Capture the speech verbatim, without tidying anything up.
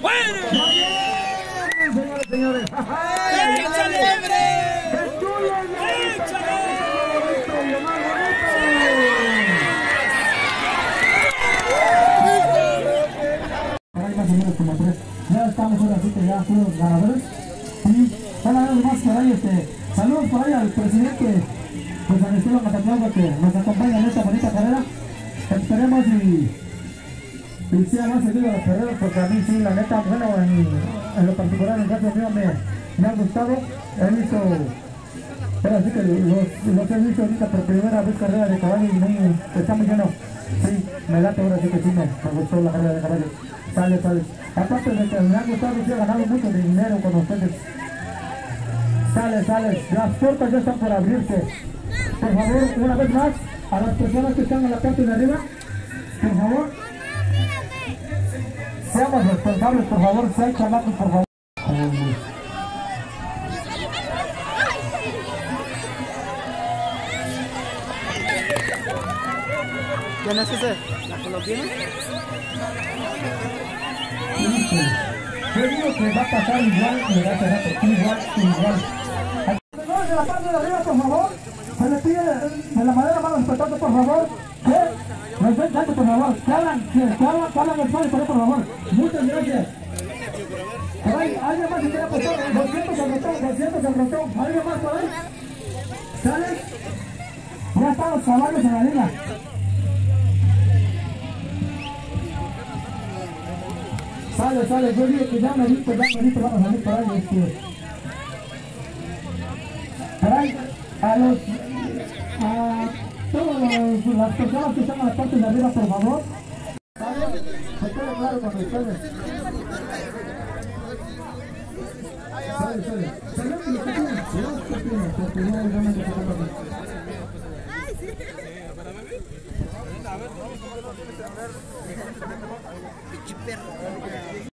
¡Fuera! Señores, señores. ¡Échale, hombre! ¡Échale! Hay más o menos como tres. Ya estamos ahora sí que ya fueron los ganadores. Y una vez más por ahí, este, saludos por ahí al presidente de San Esteban Matatlán que nos acompaña en esta bonita carrera. Esperemos y, y sea más seguido los carreras, porque a mí sí, la neta, bueno, en, en lo particular, en el caso mío me, me ha gustado. He visto, pero así que los, los he visto ahorita por primera vez carrera de caballo y muy, está muy lleno. Sí, me late ahora sí que sí me, me gustó la carrera de caballo. Sale, sale. Aparte de que me ha gustado, sí he ganado mucho dinero con ustedes. Sale, sale. Las puertas ya están por abrirse. Por favor, una vez más, a las personas que están en la parte de arriba, por favor, seamos responsables, por favor, sean chamacos, por favor. ¿Quién es ese? ¿La colombiana? Yo digo que va a pasar igual que hace rato, igual, igual. Señores de la parte de arriba, por favor, se le pide de la manera más respetuosa, por favor, que nos den chance, por favor, que hablan, que hablan, que hablan el sol, por favor. Muchas gracias. Por ahí, ¿alguien más que quiera apostar? doscientos al ratón, doscientos al ratón. ¿Alguien más por ahí? ¿Sale? Ya están los caballos en la liga. Sale, sale, yo digo que ya me visto, ya me visto, vamos a salir por ahí, este. Por ahí, a los, a todas las personas que están en la parte de arriba, por favor. ¿Sale? Se quede claro con ustedes. Sale, sale. Sale, que lo que tienen, cuidado que tienen, porque no realmente se compra. Ay, sí. A ver, a ver, a ver.